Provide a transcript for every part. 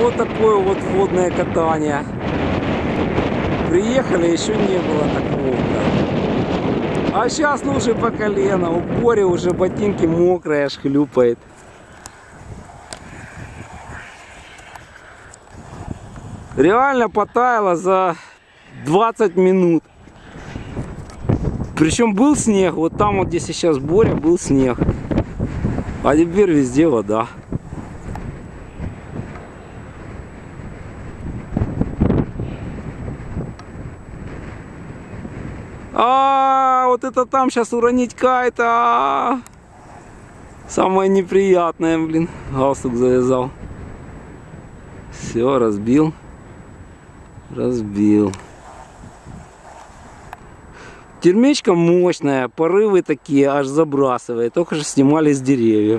вот такое вот водное катание. Приехали, еще не было такого. А сейчас лужи по колено. У Бори уже ботинки мокрые, аж хлюпает. Реально потаяло за 20 минут. Причем был снег. Вот там вот, где сейчас Боря, был снег. А теперь везде вода. Вот это там сейчас уронить кайта. Самое неприятное, блин. Галстук завязал. Все, разбил. Разбил. Термичка мощная, порывы такие, аж забрасывает. Только что снимали с деревьев.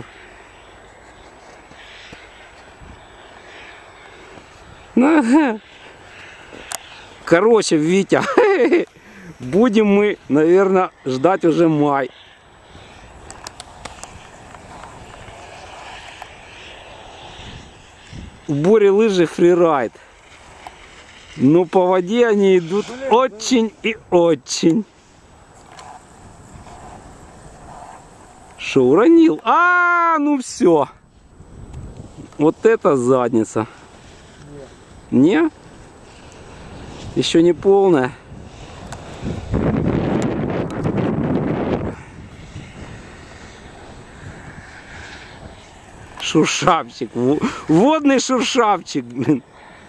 Короче, Витя, будем мы, наверное, ждать уже май. У Бори лыжи фрирайд. Но по воде они идут очень и очень. Что, уронил? Ну все. Вот это задница. Не? Еще не полная. Шуршавчик. Водный шуршавчик, блин.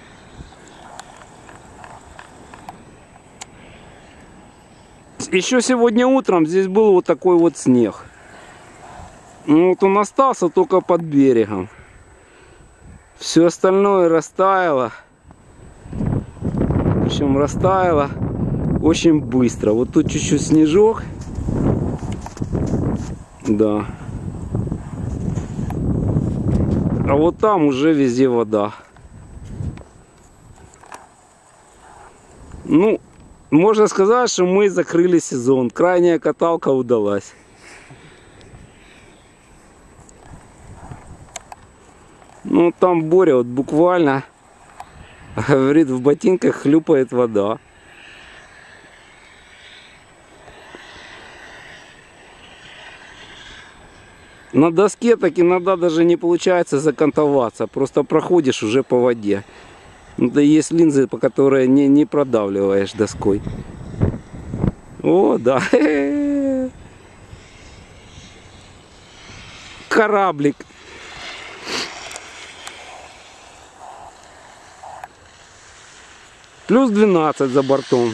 Еще сегодня утром здесь был вот такой вот снег. Вот он остался только под берегом. Все остальное растаяло. Причем растаяло очень быстро. Вот тут чуть-чуть снежок. Да. А вот там уже везде вода. Ну, можно сказать, что мы закрыли сезон. Крайняя каталка удалась. Ну, там Боря вот буквально, говорит, в ботинках хлюпает вода. На доске так иногда даже не получается закантоваться. Просто проходишь уже по воде. Да есть линзы, по которой не продавливаешь доской. О, да. Кораблик. Плюс 12 за бортом.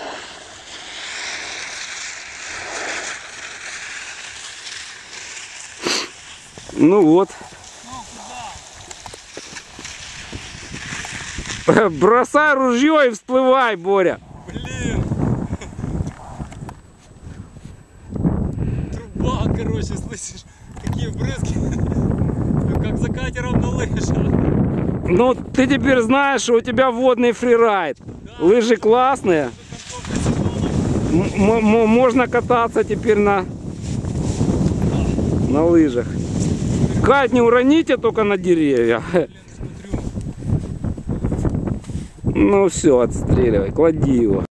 Ну вот. Бросай ружье и всплывай, Боря. Блин. Труба, короче, слышишь? Такие брызги. Как за катером на лыжах. Ну, ты теперь знаешь, что у тебя водный фрирайд. Да, лыжи классные. Можно кататься теперь на лыжах. Кать, не уроните только на деревья. Ну все, отстреливай, клади его.